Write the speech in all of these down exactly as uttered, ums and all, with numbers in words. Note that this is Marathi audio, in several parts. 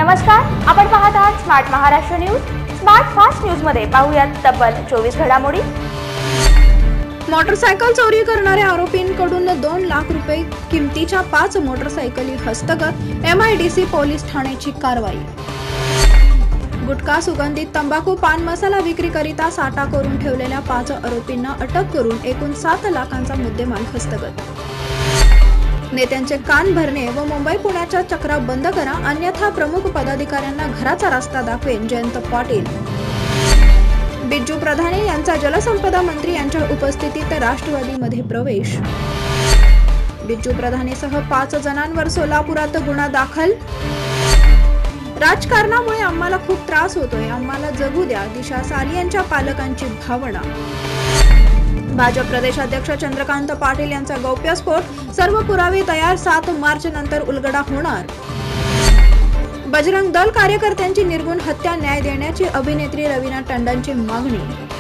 नमस्कार, आपण पाहत आहात smart Maharashtra news. Smart fast news मध्ये पाहूयात तब्बल चोवीस घडामोडी। मोटरसायकल चोरी करणाऱ्या आरोपींकडून दोन लाख रुपये किमतीच्या पाच मोटरसायकली हस्तगत। एमआयडीसी पोलीस ठाण्याची कारवाई। गुटखा, सुगंधित तंबाखू, पान मसाला विक्रीकरिता साठा करून ठेवलेल्या पाच आरोपींना अटक करून एकूण सात लाखांचा मुद्देमाल हस्तगत। नेत्यांचे कान भरणे व मुंबई पुण्याच्या चक्रा बंद करा, अन्यथा प्रमुख पदाधिकाऱ्यांना घराचा रस्ता दाखवेन, जयंत पाटील। बिज्जू प्रधाने यांचा जलसंपदा मंत्री यांच्या उपस्थितीत राष्ट्रवादीमध्ये प्रवेश। बिज्जू प्रधानेसह पाच जणांवर सोलापुरात गुन्हा दाखल। राजकारणामुळे आम्हाला खूप त्रास होतोय, आम्हाला जगू द्या, दिशा सालियांच्या पालकांची भावना। भाजप प्रदेशाध्यक्ष चंद्रकांत पाटील यांचा गौप्यस्फोट, सर्व पुरावे तयार, सात मार्च नंतर उलगडा होणार। बजरंग दल कार्यकर्त्यांची निर्गुण हत्या, न्याय देण्याची अभिनेत्री रवीना टंडनची मागणी।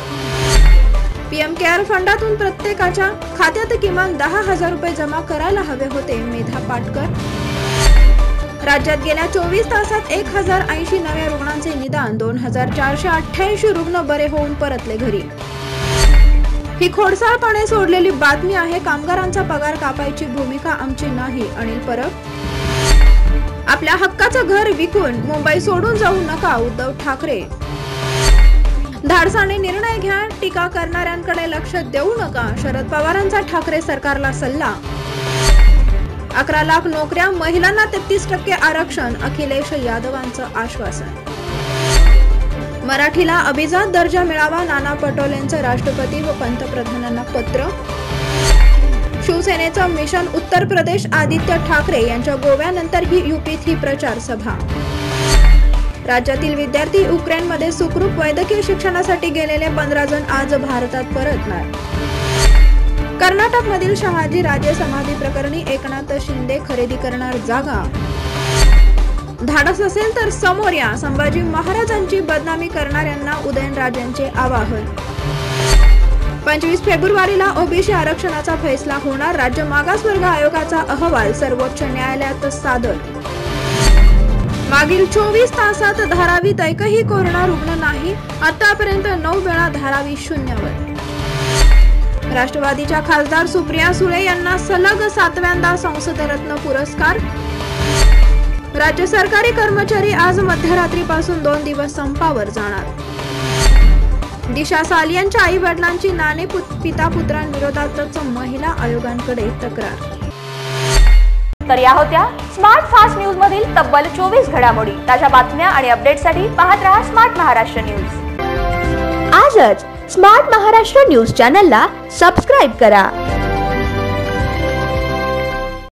पीएम केअर फंडातून प्रत्येकाच्या खात्यात किमान दहा हजार रुपये जमा करायला हवे होते, मेधा पाटकर। राज्यात गेल्या चोवीस तासात एक हजार ऐंशी नव्या रुग्णांचे निदान, दोन हजार चारशे अठ्ठ्याऐंशी रुग्ण बरे होऊन परतले घरी। ही खोडसाळपणे सोडलेली बातमी आहे, कामगारांचा पगार कापायची भूमिका आमची नाही, अनिल परब। आपल्या हक्काचं घर विकून मुंबई सोडून जाऊ नका, उद्धव ठाकरे। धाडसाने निर्णय घ्या, टीका करणाऱ्यांकडे लक्ष देऊ नका, शरद पवारांचा ठाकरे सरकारला सल्ला। अकरा लाख नोकऱ्या, महिलांना तेहतीस टक्के आरक्षण, अखिलेश यादवांचं आश्वासन। मराठीला अभिजात दर्जा मिळावा, नाना पटोलेंचं राष्ट्रपती व पंतप्रधानांना पत्र। शिवसेनेचं मिशन उत्तर प्रदेश, आदित्य ठाकरे यांच्या गोव्यानंतर ही युपीत ही प्रचार सभा। राज्यातील विद्यार्थी युक्रेनमध्ये सुखरूप वैद्यकीय शिक्षणासाठी गेलेले पंधरा जण आज भारतात परतणार। कर्नाटकमधील शहाजी राजे समाधी प्रकरणी एकनाथ शिंदे खरेदी करणार जागा। धाडस असेल तर समोर या, संभाजी महाराजांची बदनामी करणाऱ्यांना उदयनराजेंचे आवाहन। पंचवीस फेब्रुवारीला ओबीसी आरक्षणाचा फैसला होणार, राज्य मागासवर्ग आयोगाचा अहवाल सर्वोच्च न्यायालयात सादर। मागील चोवीस तासात धारावीत एकही कोरोना रुग्ण नाही, आतापर्यंत नऊ वेळा धारावी शून्यावर। राष्ट्रवादीच्या खासदार सुप्रिया सुळे यांना सलग सातव्यांदा संसदरत्न पुरस्कार। राज्य सरकारी कर्मचारी आज मध्यरात्रीपासून दोन दिवस संपावर जाणार। दिशा सालियांच्या आई वडिलांची नाणे पिता पुत्रांविरोधातच महिला आयोगांकडे तक्रार। तर या होत्या स्मार्ट फास्ट न्यूज मधील तब्बल चोवीस घडामोडी। ताज्या बातम्या आणि अपडेटसाठी पाहत रहा स्मार्ट महाराष्ट्र न्यूज। आजच स्मार्ट महाराष्ट्र न्यूज चॅनलला सबस्क्राइब करा।